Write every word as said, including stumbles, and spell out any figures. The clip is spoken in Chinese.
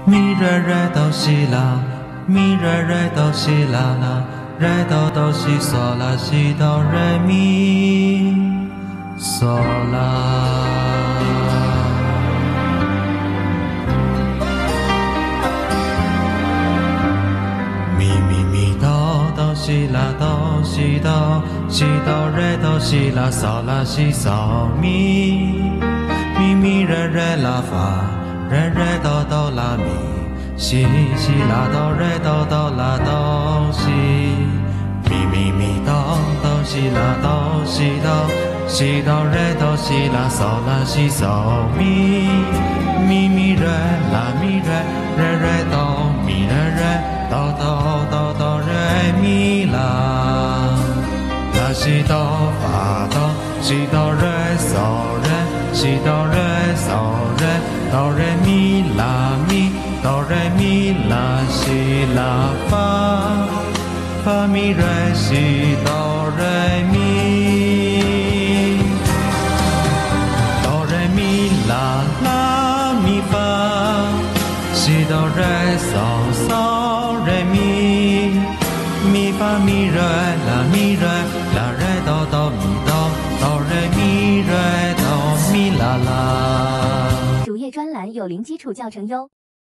咪瑞瑞哆西啦，咪瑞瑞哆西啦啦，瑞哆哆西嗦啦西哆瑞咪嗦啦。咪咪咪哆哆西啦哆西哆西哆瑞哆西啦嗦啦西嗦咪咪咪瑞瑞啦发。瑞瑞哆哆啦咪，西西啦哆瑞哆哆啦哆西，咪咪咪哆哆西啦哆西哆西哆瑞哆西啦嗦啦西嗦咪，咪咪瑞啦咪瑞瑞瑞哆咪瑞瑞哆哆哆哆瑞咪啦，啦西哆发哆西哆瑞嗦瑞西哆瑞嗦瑞。哆来咪啦咪，哆来咪啦西啦发，发咪瑞西哆来咪，哆来咪啦啦咪发，西哆来嗦嗦来咪，咪发咪瑞啦咪瑞啦瑞哆哆咪哆，哆来咪瑞哆咪啦啦。 主页专栏有零基础教程哟。